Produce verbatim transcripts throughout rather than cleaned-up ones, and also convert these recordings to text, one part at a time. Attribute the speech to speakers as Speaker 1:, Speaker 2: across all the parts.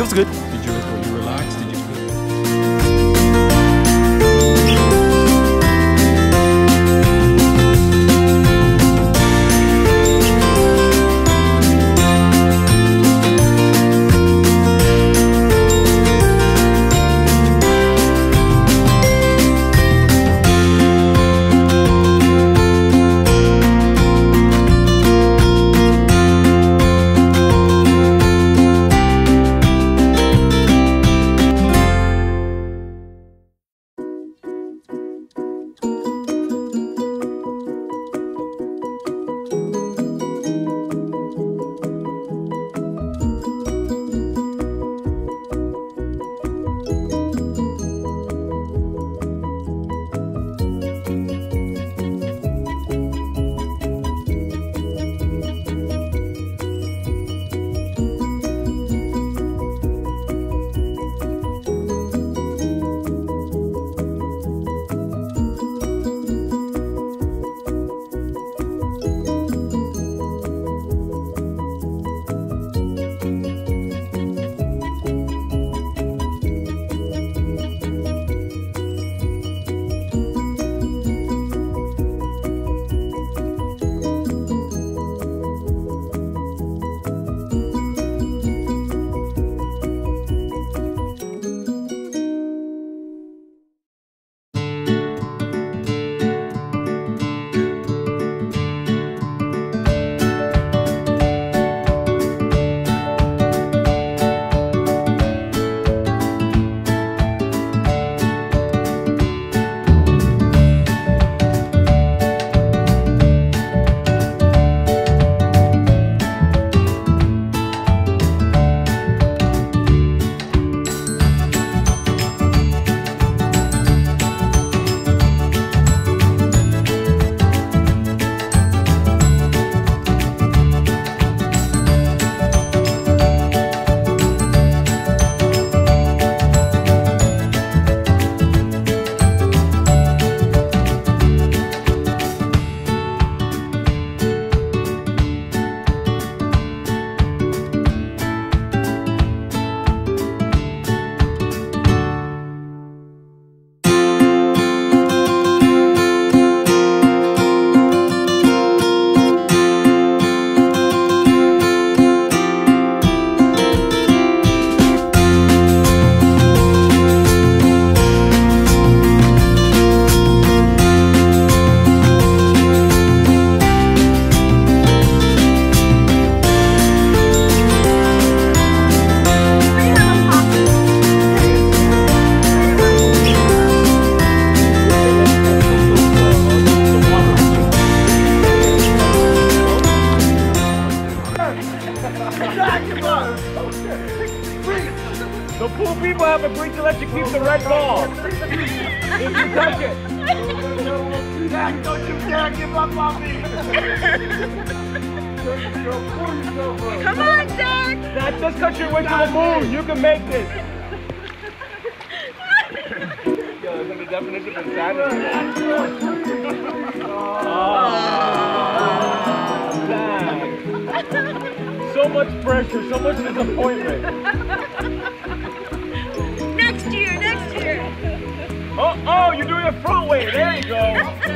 Speaker 1: was good. Did you, were you relaxed? Did you feel?
Speaker 2: The pool people have agreed to let you keep the red ball. If you touch it. Jack, don't you dare give up on me.
Speaker 3: Come on, Jack.
Speaker 2: Jack, just cut your way to the moon. You can make this. Yo, isn't the definition of insanity? Oh, Jack. So much pressure, so much disappointment.
Speaker 3: Next year, next year.
Speaker 2: Oh, oh, you're doing a front way. There you go.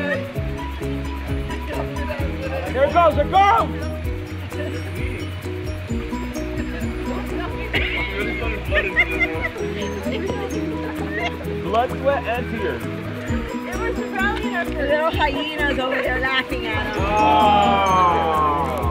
Speaker 2: Here it goes, it goes. Blood, sweat, and tears.
Speaker 3: It was surrounding us. The little hyenas over there laughing at us.
Speaker 2: Oh.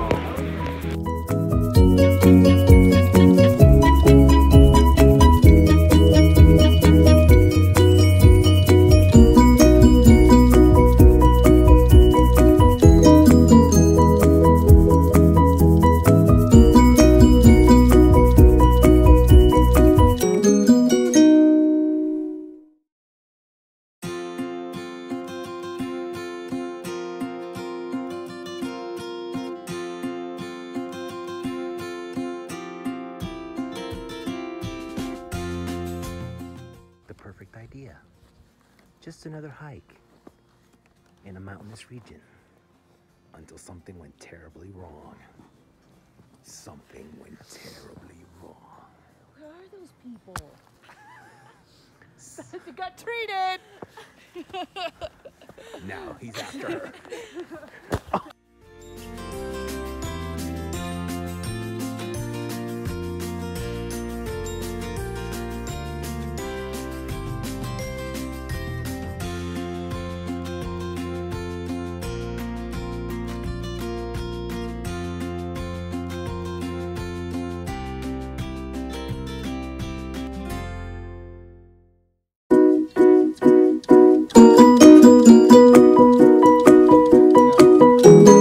Speaker 4: Perfect idea. Just another hike in a mountainous region until something went terribly wrong. Something went terribly wrong.
Speaker 3: Where are those people?
Speaker 5: You got treated.
Speaker 4: Now he's after her.
Speaker 1: Yeah.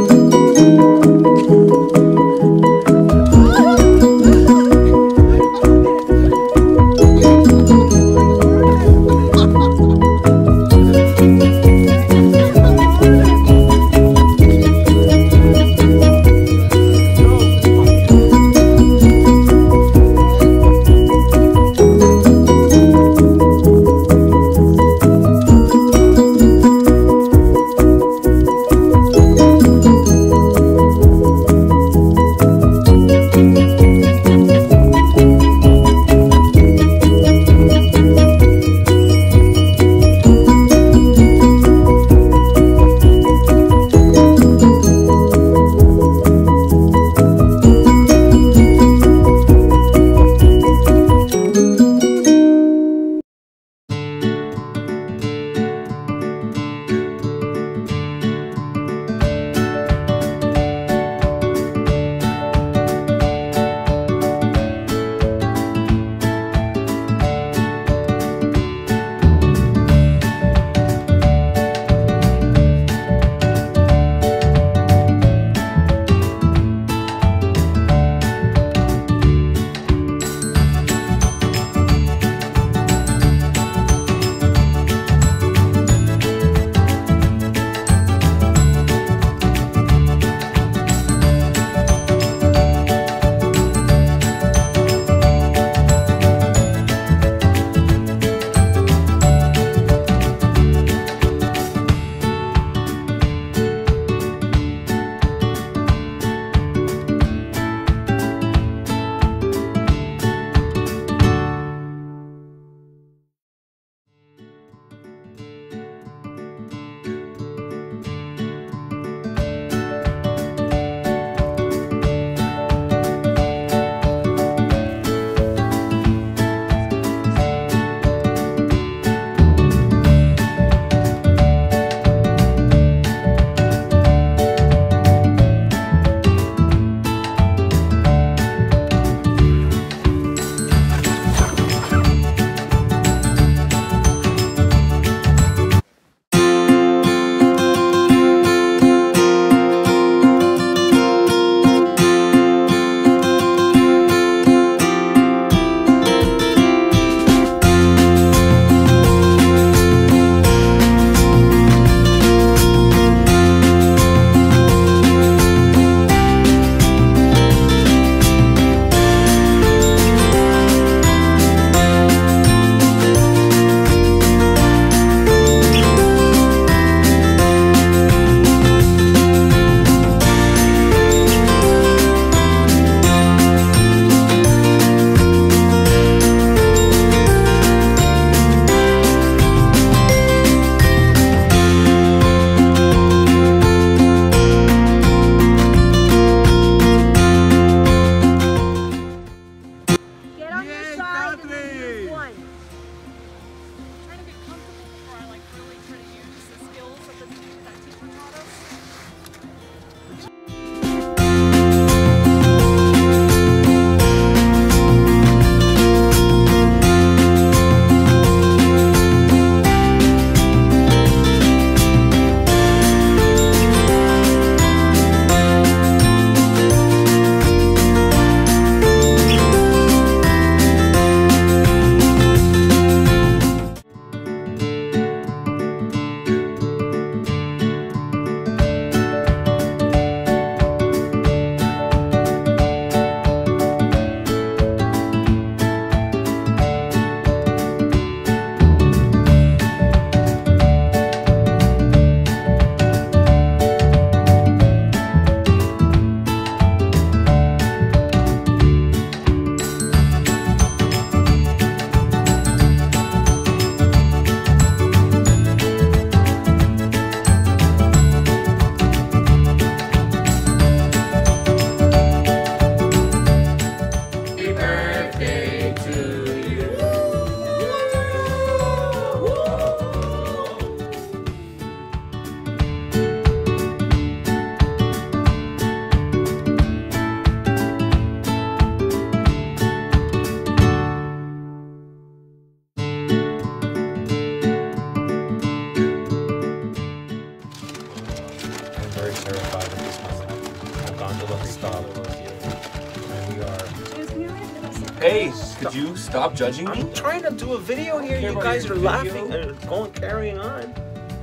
Speaker 1: Could you stop judging me?
Speaker 4: I'm trying to do a video here.
Speaker 1: care
Speaker 4: You
Speaker 1: about
Speaker 4: guys
Speaker 1: your
Speaker 4: are
Speaker 1: video.
Speaker 4: laughing and going carrying on.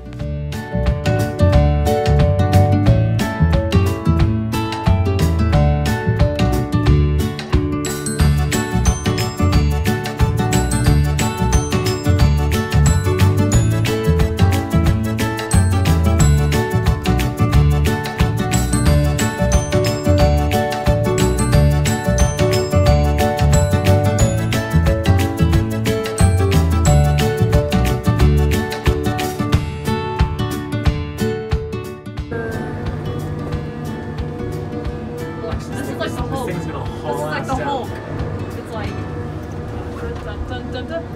Speaker 5: This is like the Hulk.
Speaker 4: This thing's gonna
Speaker 5: This
Speaker 4: haul
Speaker 5: is like
Speaker 4: ass
Speaker 5: the
Speaker 4: down.
Speaker 5: Hulk. It's like. Dun, dun, dun, dun.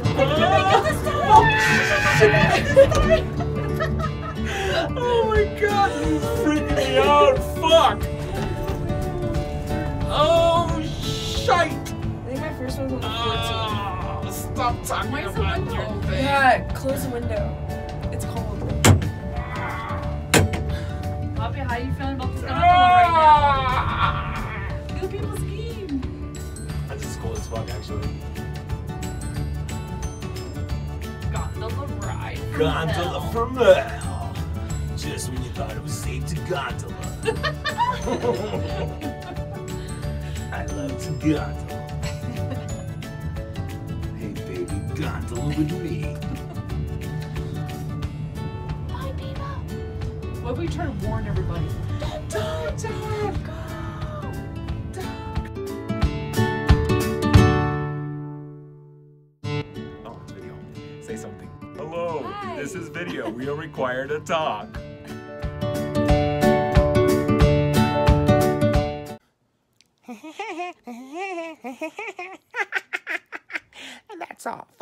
Speaker 1: Oh my god, you freaked me out. Fuck. Oh, shite.
Speaker 6: I think my first one was on
Speaker 1: Oh, stop talking
Speaker 5: Where's the
Speaker 1: about
Speaker 5: window?
Speaker 1: your
Speaker 6: fourteen.
Speaker 1: thing.
Speaker 6: Yeah, close the window. It's cold.
Speaker 5: Bobby, how are you feeling about this gondola right now? Feel people's scheme.
Speaker 4: This is cool as fuck, actually.
Speaker 5: Gondola ride. from
Speaker 4: Gondola
Speaker 5: hell.
Speaker 4: from hell. Just when you thought it was safe to gondola. I love to gondola. Hey baby, gondola with me.
Speaker 5: Bye, people. What if we try to warn everybody? Don't die, Dad. Go.
Speaker 1: Oh, it's video. Say something. Hello,
Speaker 5: Hi.
Speaker 1: this is video. We are required to talk.
Speaker 4: And that's all.